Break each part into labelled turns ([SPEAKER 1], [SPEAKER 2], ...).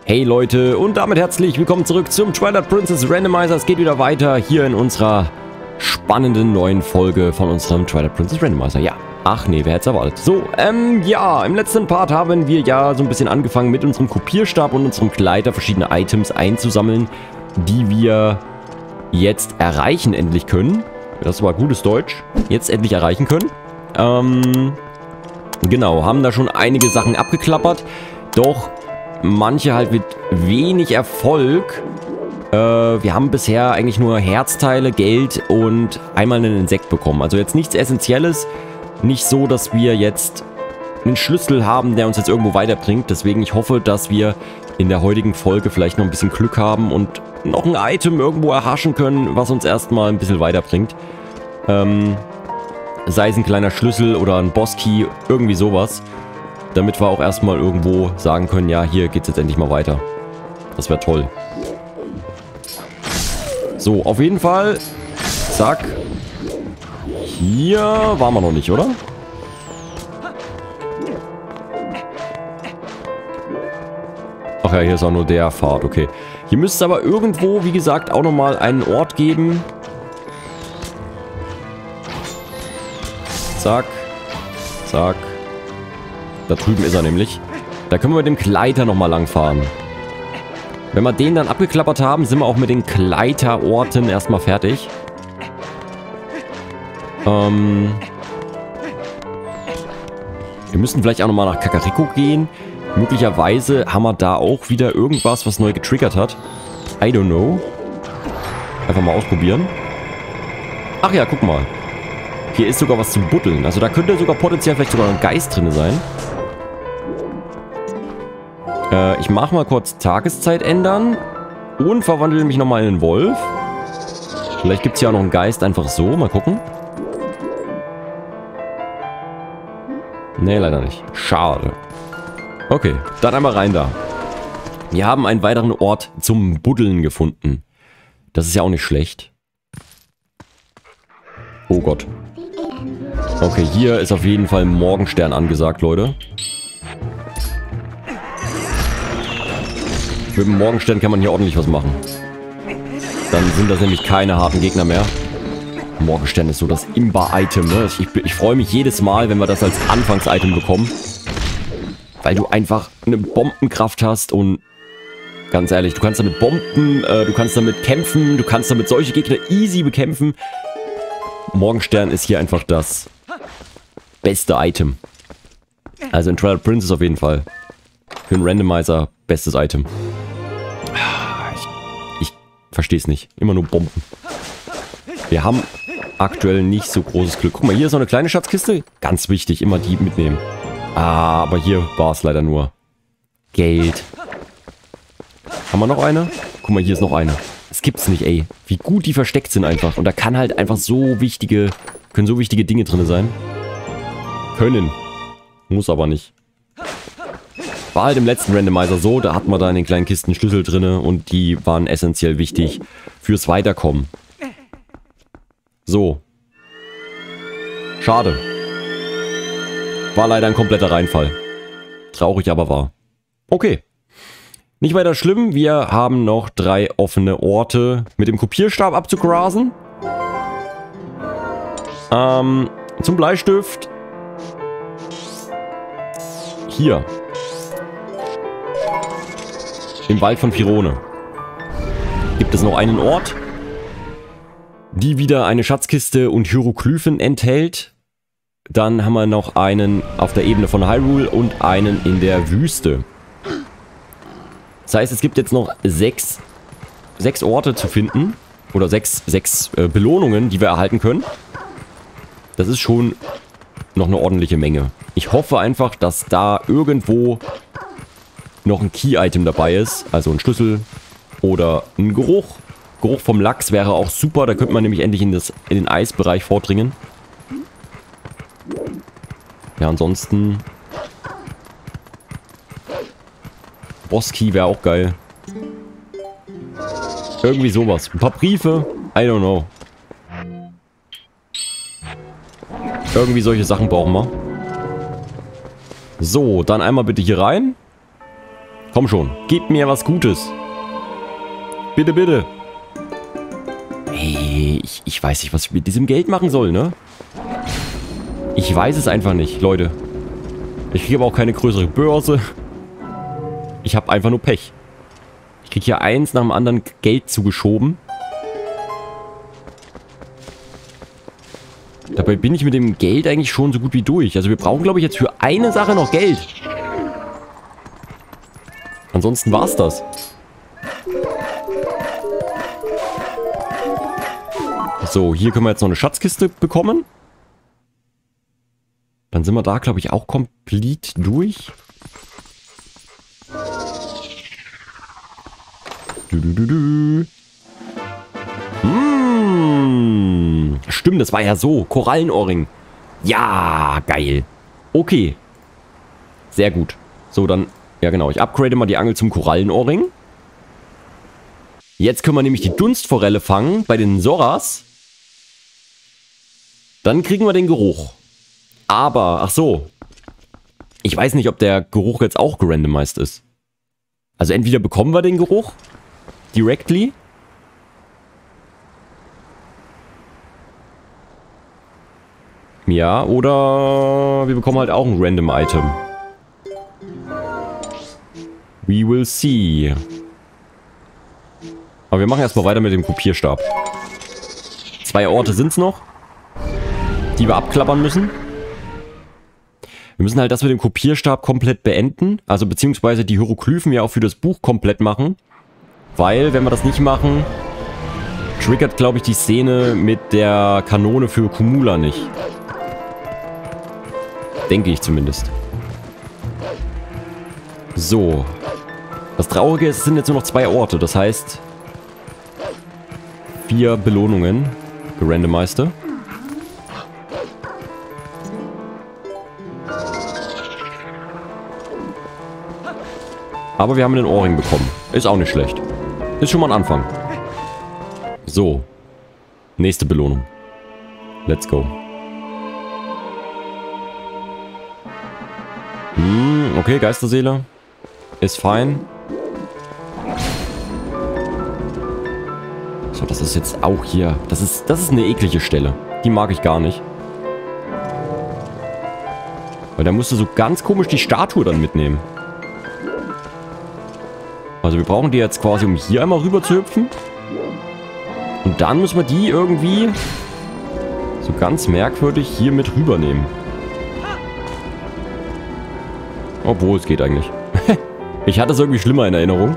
[SPEAKER 1] Hey Leute und damit herzlich willkommen zurück zum Twilight Princess Randomizer. Es geht wieder weiter hier in unserer spannenden neuen Folge von unserem Twilight Princess Randomizer. Ja, ach nee, wer hätte es erwartet. So, ja, im letzten Part haben wir ja so ein bisschen angefangen mit unserem Kopierstab und unserem Gleiter verschiedene Items einzusammeln, die wir jetzt erreichen endlich können. Das war gutes Deutsch. Jetzt endlich erreichen können. Genau, haben da schon einige Sachen abgeklappert, doch manche halt mit wenig Erfolg. Wir haben bisher eigentlich nur Herzteile, Geld und einmal einen Insekt bekommen. Also jetzt nichts Essentielles. Nicht so, dass wir jetzt einen Schlüssel haben, der uns jetzt irgendwo weiterbringt. Deswegen ich hoffe, dass wir in der heutigen Folge vielleicht noch ein bisschen Glück haben und noch ein Item irgendwo erhaschen können, was uns erstmal ein bisschen weiterbringt. Sei es ein kleiner Schlüssel oder ein Boss-Key, irgendwie sowas. Damit wir auch erstmal irgendwo sagen können, ja, hier geht's jetzt endlich mal weiter. Das wäre toll. So, auf jeden Fall. Zack. Hier waren wir noch nicht, oder? Ach ja, hier ist auch nur der Pfad, okay. Hier müsste es aber irgendwo, wie gesagt, auch nochmal einen Ort geben. Zack. Zack. Da drüben ist er nämlich. Da können wir mit dem Gleiter nochmal lang fahren. Wenn wir den dann abgeklappert haben, sind wir auch mit den Gleiterorten erstmal fertig. Wir müssen vielleicht auch nochmal nach Kakariko gehen. Möglicherweise haben wir da auch wieder irgendwas, was neu getriggert hat. I don't know. Einfach mal ausprobieren. Ach ja, guck mal. Hier ist sogar was zum Buddeln. Also da könnte sogar potenziell vielleicht sogar ein Geist drin sein. Ich mache mal kurz Tageszeit ändern. Und verwandle mich nochmal in einen Wolf. Vielleicht gibt es ja auch noch einen Geist einfach so. Mal gucken. Nee, leider nicht. Schade. Okay, dann einmal rein da. Wir haben einen weiteren Ort zum Buddeln gefunden. Das ist ja auch nicht schlecht. Oh Gott. Okay, hier ist auf jeden Fall Morgenstern angesagt, Leute. Mit dem Morgenstern kann man hier ordentlich was machen. Dann sind das nämlich keine harten Gegner mehr. Morgenstern ist so das Imba-Item, ne? Ich freue mich jedes Mal, wenn wir das als Anfangs-Item bekommen. Weil du einfach eine Bombenkraft hast und ganz ehrlich, du kannst damit bomben, du kannst damit kämpfen, du kannst damit solche Gegner easy bekämpfen. Morgenstern ist hier einfach das beste Item. Also in Twilight Princess auf jeden Fall. Für einen Randomizer bestes Item. Ich verstehe es nicht. Immer nur Bomben. Wir haben aktuell nicht so großes Glück. Guck mal, hier ist noch eine kleine Schatzkiste. Ganz wichtig, immer die mitnehmen. Ah, aber hier war es leider nur Geld. Haben wir noch eine? Guck mal, hier ist noch eine. Das gibt's nicht, ey. Wie gut die versteckt sind einfach. Und da kann halt einfach so wichtige, können so wichtige Dinge drin sein. Können. Muss aber nicht. War halt im letzten Randomizer so, da hatten wir da in den kleinen Kisten Schlüssel drin und die waren essentiell wichtig fürs Weiterkommen. So. Schade. War leider ein kompletter Reinfall. Traurig, aber wahr. Okay. Nicht weiter schlimm, wir haben noch 3 offene Orte mit dem Kopierstab abzugrasen. Zum Bleistift. Hier. Im Wald von Firone. Gibt es noch einen Ort, die wieder eine Schatzkiste und Hieroglyphen enthält. Dann haben wir noch einen auf der Ebene von Hyrule und einen in der Wüste. Das heißt, es gibt jetzt noch 6 Orte zu finden. Oder 6 Belohnungen, die wir erhalten können. Das ist schon noch eine ordentliche Menge. Ich hoffe einfach, dass da irgendwo noch ein Key-Item dabei ist. Also ein Schlüssel oder ein Geruch. Geruch vom Lachs wäre auch super. Da könnte man nämlich endlich in den Eisbereich vordringen. Ja, ansonsten... Boss-Key wäre auch geil. Irgendwie sowas. Ein paar Briefe. I don't know. Irgendwie solche Sachen brauchen wir. So, dann einmal bitte hier rein. Komm schon, gib mir was Gutes. Bitte, bitte. Hey, ich weiß nicht, was ich mit diesem Geld machen soll, ne? Ich weiß es einfach nicht, Leute. Ich kriege aber auch keine größere Börse. Ich habe einfach nur Pech. Ich kriege hier eins nach dem anderen Geld zugeschoben. Dabei bin ich mit dem Geld eigentlich schon so gut wie durch. Also wir brauchen, glaube ich, jetzt für eine Sache noch Geld. Ansonsten war's das. So, hier können wir jetzt noch eine Schatzkiste bekommen. Dann sind wir da, glaube ich, auch komplett durch. Stimmt, das war ja so. Korallenohrring. Ja, geil. Okay. Sehr gut. So, dann, ja genau, ich upgrade mal die Angel zum Korallenohrring. Jetzt können wir nämlich die Dunstforelle fangen bei den Zoras. Dann kriegen wir den Geruch. Aber, ach so. Ich weiß nicht, ob der Geruch jetzt auch gerandomized ist. Also entweder bekommen wir den Geruch directly. Ja, oder wir bekommen halt auch ein random Item. We will see. Aber wir machen erstmal weiter mit dem Kopierstab. 2 Orte sind es noch, die wir abklappern müssen. Wir müssen halt das mit dem Kopierstab komplett beenden. Also beziehungsweise die Hieroglyphen ja auch für das Buch komplett machen. Weil, wenn wir das nicht machen, triggert, glaube ich, die Szene mit der Kanone für Kumula nicht. Denke ich zumindest. So. Das Traurige ist, es sind jetzt nur noch 2 Orte. Das heißt, 4 Belohnungen. Gerandomized. Aber wir haben einen Ohrring bekommen. Ist auch nicht schlecht. Ist schon mal ein Anfang. So. Nächste Belohnung. Let's go. Okay, Geisterseele. Ist fein. So, das ist jetzt auch hier. Das ist eine eklige Stelle. Die mag ich gar nicht. Weil da musst du so ganz komisch die Statue dann mitnehmen. Also wir brauchen die jetzt quasi, um hier einmal rüber zu hüpfen. Und dann müssen wir die irgendwie so ganz merkwürdig hier mit rübernehmen. Obwohl, es geht eigentlich. Ich hatte es irgendwie schlimmer in Erinnerung.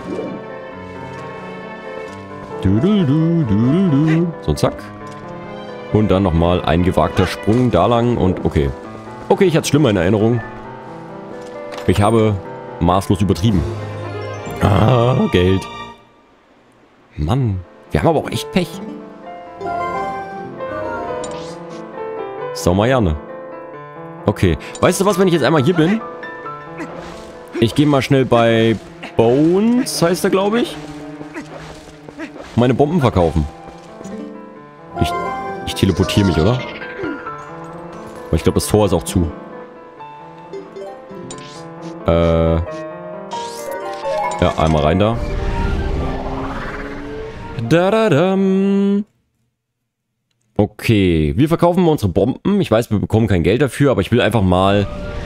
[SPEAKER 1] So, zack. Und dann nochmal ein gewagter Sprung da lang und okay. Okay, ich hatte es schlimmer in Erinnerung. Ich habe maßlos übertrieben. Ah, Geld. Mann, wir haben aber auch echt Pech. Sau Marianne. Okay, weißt du was, wenn ich jetzt einmal hier bin? Ich gehe mal schnell bei Bones, heißt er, glaube ich. Meine Bomben verkaufen. Ich teleportiere mich, oder? Aber ich glaube, das Tor ist auch zu. Ja, einmal rein da. Da-da-dam. Okay, wir verkaufen mal unsere Bomben. Ich weiß, wir bekommen kein Geld dafür, aber ich will einfach mal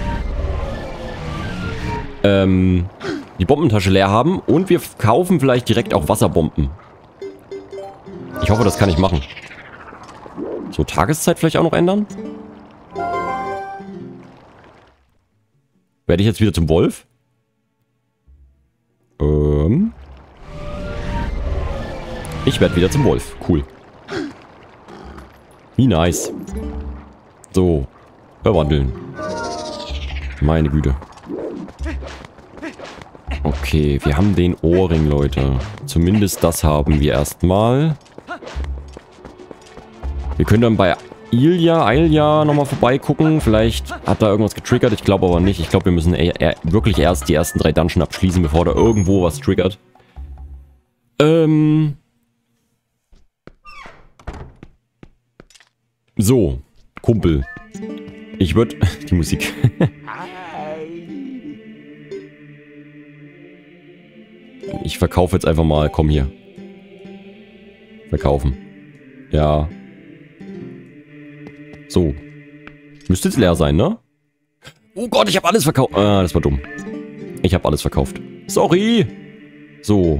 [SPEAKER 1] die Bombentasche leer haben. Und wir kaufen vielleicht direkt auch Wasserbomben. Ich hoffe, das kann ich machen. So, Tageszeit vielleicht auch noch ändern? Werde ich jetzt wieder zum Wolf? Ich werde wieder zum Wolf. Cool. Wie nice. So. Verwandeln. Meine Güte. Okay, wir haben den Ohrring, Leute. Zumindest das haben wir erstmal. Wir können dann bei Ilya nochmal vorbeigucken. Vielleicht hat da irgendwas getriggert. Ich glaube aber nicht. Ich glaube, wir müssen wirklich erst die ersten 3 Dungeon abschließen, bevor da irgendwo was triggert. So, Kumpel. Ich würde... Die Musik. Ich verkaufe jetzt einfach mal. Komm hier. Verkaufen. Ja. So. Müsste jetzt leer sein, ne? Oh Gott, ich habe alles verkauft. Ah, das war dumm. Ich habe alles verkauft. Sorry. So.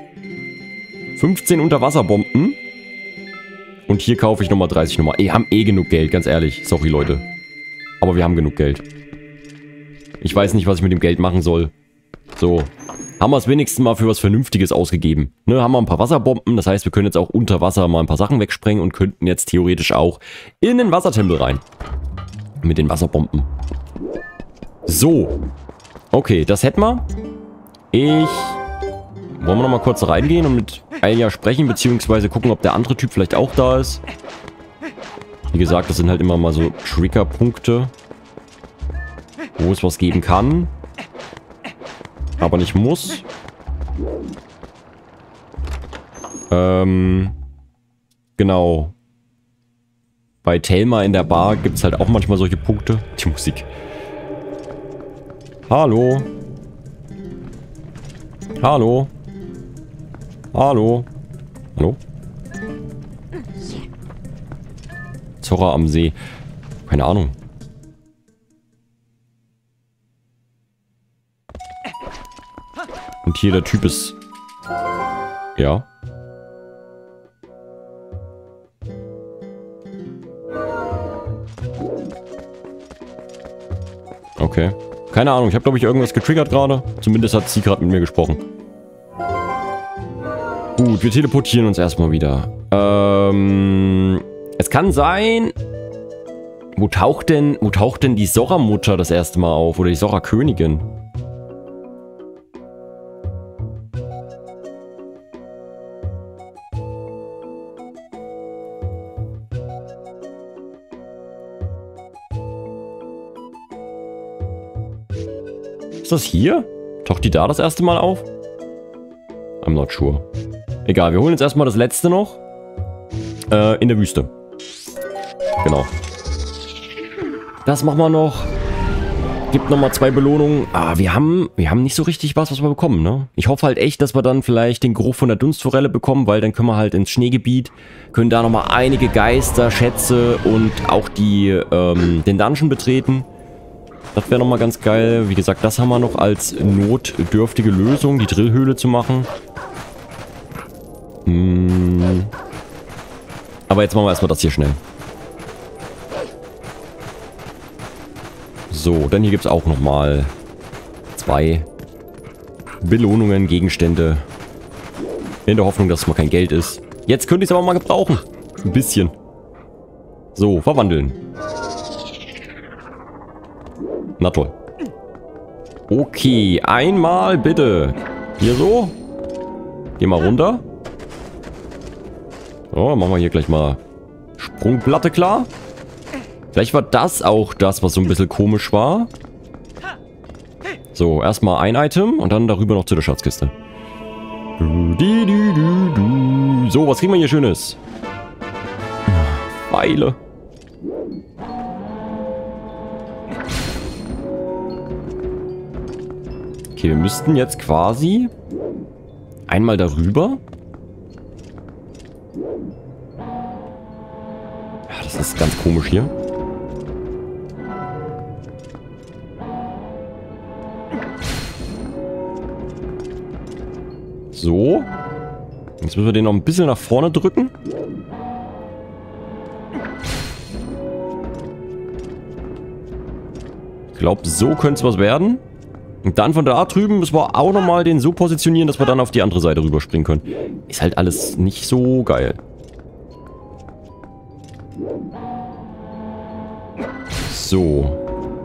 [SPEAKER 1] 15 Unterwasserbomben. Und hier kaufe ich nochmal 30 nochmal. Wir haben eh genug Geld, ganz ehrlich. Sorry, Leute. Aber wir haben genug Geld. Ich weiß nicht, was ich mit dem Geld machen soll. So. Haben wir es wenigstens mal für was Vernünftiges ausgegeben. Ne, haben wir ein paar Wasserbomben. Das heißt, wir können jetzt auch unter Wasser mal ein paar Sachen wegsprengen und könnten jetzt theoretisch auch in den Wassertempel rein. Mit den Wasserbomben. So. Okay, das hätten wir. Wollen wir nochmal kurz reingehen und mit Alia sprechen, beziehungsweise gucken, ob der andere Typ vielleicht auch da ist. Wie gesagt, das sind halt immer mal so Triggerpunkte, wo es was geben kann. Aber nicht muss. Genau. Bei Thelma in der Bar gibt es halt auch manchmal solche Punkte. Die Musik. Hallo. Hallo. Hallo. Hallo? Zorra am See. Keine Ahnung. Und hier der Typ ist... Ja. Okay. Keine Ahnung, ich habe glaube ich irgendwas getriggert gerade. Zumindest hat sie gerade mit mir gesprochen. Gut, wir teleportieren uns erstmal wieder. Es kann sein... Wo taucht denn die Zorra-Mutter das erste Mal auf? Oder die Zorra-Königin? Ist das hier? Taucht die da das erste Mal auf? I'm not sure. Egal, wir holen jetzt erstmal das letzte noch. In der Wüste. Genau. Das machen wir noch. Gibt nochmal 2 Belohnungen. Ah, wir haben nicht so richtig was wir bekommen, ne? Ich hoffe halt echt, dass wir dann vielleicht den Geruch von der Dunstforelle bekommen, weil dann können wir halt ins Schneegebiet, können da nochmal einige Geister, Schätze und auch den Dungeon betreten. Das wäre nochmal ganz geil. Wie gesagt, das haben wir noch als notdürftige Lösung, die Drillhöhle zu machen. Aber jetzt machen wir erstmal das hier schnell. So, dann hier gibt es auch nochmal 2 Belohnungen, Gegenstände. In der Hoffnung, dass es mal kein Geld ist. Jetzt könnte ich es aber mal gebrauchen. Ein bisschen. So, verwandeln. Na toll. Okay, einmal bitte. Hier so. Geh mal runter. So, machen wir hier gleich mal Sprungplatte klar. Vielleicht war das auch das, was so ein bisschen komisch war. So, erstmal ein Item und dann darüber noch zu der Schatzkiste. So, was kriegen wir hier Schönes? Pfeile. Okay, wir müssten jetzt quasi einmal darüber. Ja, das ist ganz komisch hier. So. Jetzt müssen wir den noch ein bisschen nach vorne drücken. Ich glaube, so könnte es was werden. Und dann von da drüben müssen wir auch nochmal den so positionieren, dass wir dann auf die andere Seite rüberspringen können. Ist halt alles nicht so geil. So.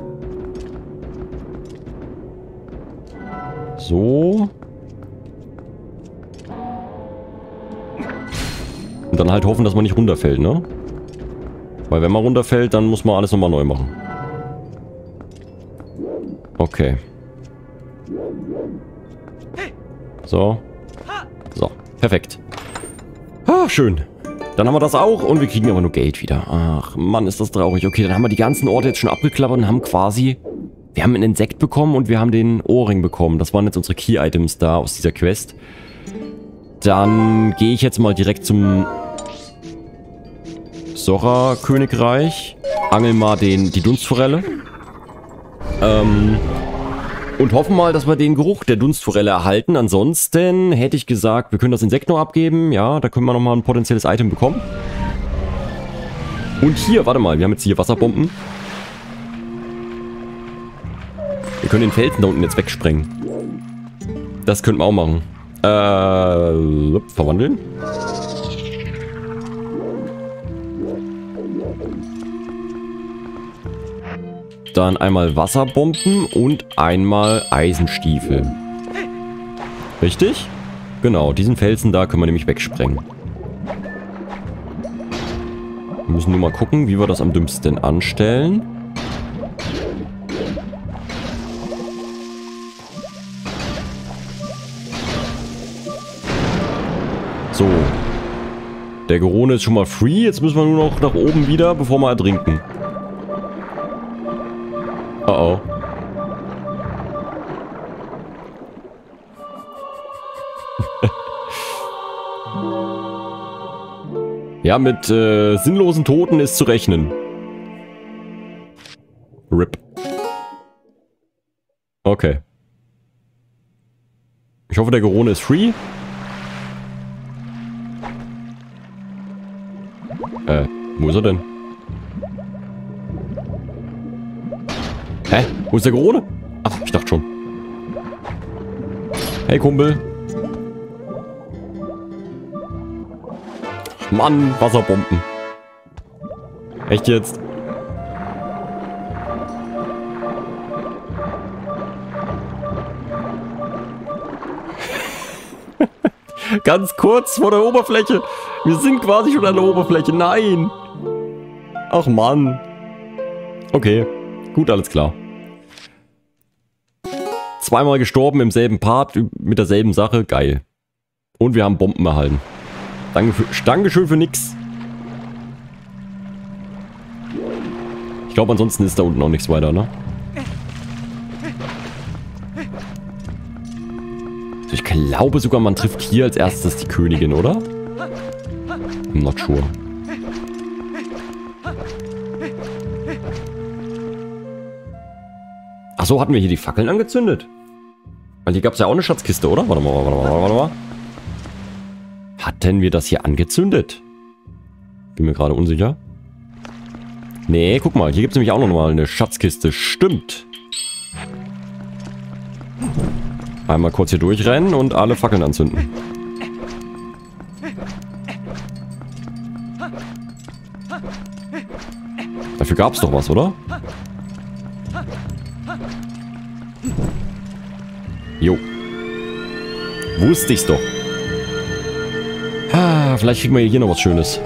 [SPEAKER 1] So. Und dann halt hoffen, dass man nicht runterfällt, ne? Weil wenn man runterfällt, dann muss man alles nochmal neu machen. Okay. So. So. Perfekt. Ah, schön. Dann haben wir das auch und wir kriegen aber nur Geld wieder. Ach, Mann, ist das traurig. Okay, dann haben wir die ganzen Orte jetzt schon abgeklappert und haben quasi Wir haben ein Insekt bekommen und wir haben den Ohrring bekommen. Das waren jetzt unsere Key-Items da aus dieser Quest. Dann gehe ich jetzt mal direkt zum Sora-Königreich. Angel mal die Dunstforelle. Und hoffen mal, dass wir den Geruch der Dunstforelle erhalten. Ansonsten hätte ich gesagt, wir können das Insekt noch abgeben. Ja, da können wir nochmal ein potenzielles Item bekommen. Und hier, warte mal, wir haben jetzt hier Wasserbomben. Wir können den Felsen da unten jetzt wegsprengen. Das könnten wir auch machen. Verwandeln. Dann einmal Wasserbomben und einmal Eisenstiefel. Richtig? Genau, diesen Felsen da können wir nämlich wegsprengen. Wir müssen nur mal gucken, wie wir das am dümmsten anstellen. So. Der Gerone ist schon mal free. Jetzt müssen wir nur noch nach oben wieder, bevor wir ertrinken. Oh oh. Ja, mit sinnlosen Toten ist zu rechnen. RIP. Okay. Ich hoffe, der Gerone ist free. Wo ist er denn? Hä? Wo ist der Gerone? Ach, ich dachte schon. Hey, Kumpel. Mann, Wasserbomben. Echt jetzt? Ganz kurz vor der Oberfläche. Wir sind quasi schon an der Oberfläche. Nein. Ach Mann. Okay. Gut, alles klar. Zweimal gestorben im selben Part mit derselben Sache. Geil. Und wir haben Bomben erhalten. Dankeschön für nix. Ich glaube, ansonsten ist da unten auch nichts weiter, ne? Ich glaube sogar, man trifft hier als erstes die Königin, oder? I'm not sure. Achso, hatten wir hier die Fackeln angezündet? Weil hier gab es ja auch eine Schatzkiste, oder? Warte mal. Hatten wir das hier angezündet? Bin mir gerade unsicher. Nee, guck mal, hier gibt es nämlich auch noch mal eine Schatzkiste. Stimmt. Einmal kurz hier durchrennen und alle Fackeln anzünden. Dafür gab es doch was, oder? Jo. Wusste ich's doch. Ah, vielleicht kriegen wir hier noch was Schönes.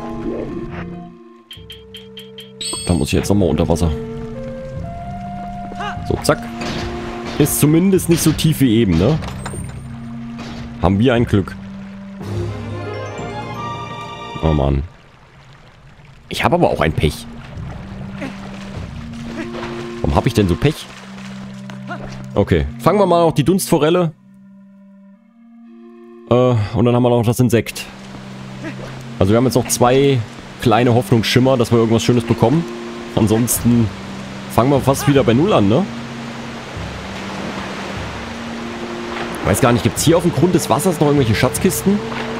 [SPEAKER 1] Da muss ich jetzt nochmal unter Wasser. So, zack. Ist zumindest nicht so tief wie eben, ne? Haben wir ein Glück. Oh Mann. Ich habe aber auch ein Pech. Warum habe ich denn so Pech? Okay, fangen wir mal noch die Dunstforelle. Und dann haben wir noch das Insekt. Also wir haben jetzt noch 2 kleine Hoffnungsschimmer, dass wir irgendwas Schönes bekommen. Ansonsten fangen wir fast wieder bei Null an, ne? Ich weiß gar nicht, gibt es hier auf dem Grund des Wassers noch irgendwelche Schatzkisten?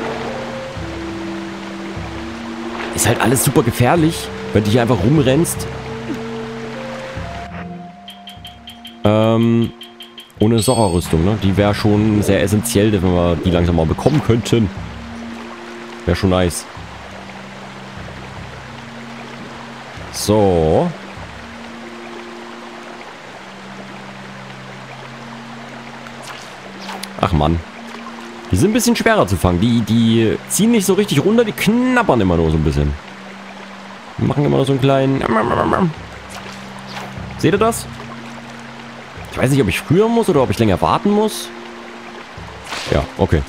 [SPEAKER 1] Ist halt alles super gefährlich, wenn du hier einfach rumrennst. Ohne Sora-Rüstung, ne? Die wäre schon sehr essentiell, wenn wir die langsam mal bekommen könnten. Wäre schon nice. So. Ach Mann. Die sind ein bisschen schwerer zu fangen. Die ziehen nicht so richtig runter, die knabbern immer nur so ein bisschen. Die machen immer nur so einen kleinen... Seht ihr das? Ich weiß nicht, ob ich früher muss oder ob ich länger warten muss. Ja, okay.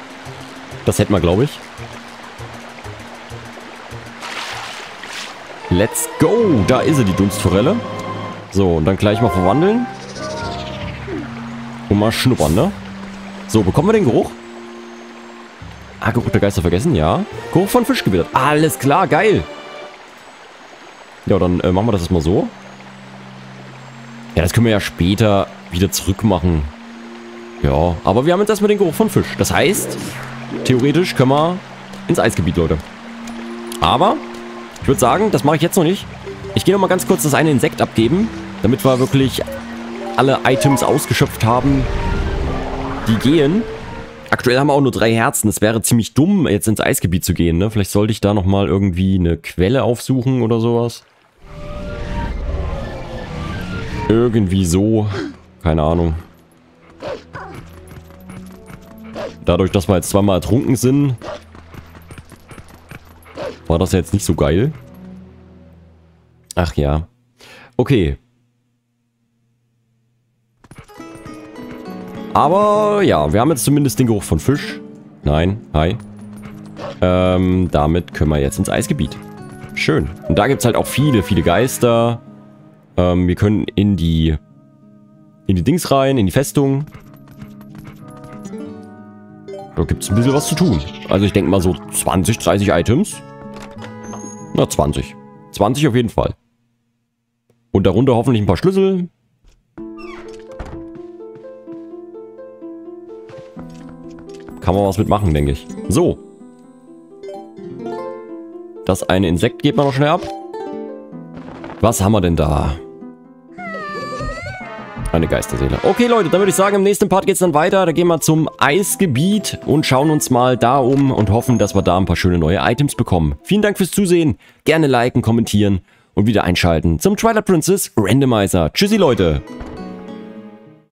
[SPEAKER 1] Das hätten wir, glaube ich. Let's go. Da ist sie, die Dunstforelle. So, und dann gleich mal verwandeln. Und mal schnuppern, ne? So, bekommen wir den Geruch? Ah, Geruch der Geister vergessen, ja. Geruch von Fisch gewittert. Alles klar, geil. Ja, dann machen wir das erstmal so. Ja, das können wir ja später wieder zurückmachen. Ja, aber wir haben jetzt erstmal den Geruch von Fisch. Das heißt, theoretisch können wir ins Eisgebiet, Leute. Aber ich würde sagen, das mache ich jetzt noch nicht. Ich gehe noch mal ganz kurz das eine Insekt abgeben, damit wir wirklich alle Items ausgeschöpft haben, die gehen. Aktuell haben wir auch nur 3 Herzen. Es wäre ziemlich dumm, jetzt ins Eisgebiet zu gehen, ne? Vielleicht sollte ich da nochmal irgendwie eine Quelle aufsuchen oder sowas. Irgendwie so. Keine Ahnung. Dadurch, dass wir jetzt zweimal ertrunken sind, war das ja jetzt nicht so geil. Ach ja. Okay. Aber ja, wir haben jetzt zumindest den Geruch von Fisch. Nein, hi. Damit können wir jetzt ins Eisgebiet. Schön. Und da gibt es halt auch viele, viele Geister. Wir können in die Dings rein, in die Festung. Da gibt es ein bisschen was zu tun. Also ich denke mal so 20, 30 Items. Na, 20. 20 auf jeden Fall. Und darunter hoffentlich ein paar Schlüssel. Kann man was mitmachen, denke ich. So. Das eine Insekt geht man noch schnell ab. Was haben wir denn da? Eine Geisterseele. Okay, Leute, dann würde ich sagen, im nächsten Part geht es dann weiter. Da gehen wir zum Eisgebiet und schauen uns mal da um und hoffen, dass wir da ein paar schöne neue Items bekommen. Vielen Dank fürs Zusehen. Gerne liken, kommentieren und wieder einschalten zum Twilight Princess Randomizer. Tschüssi, Leute.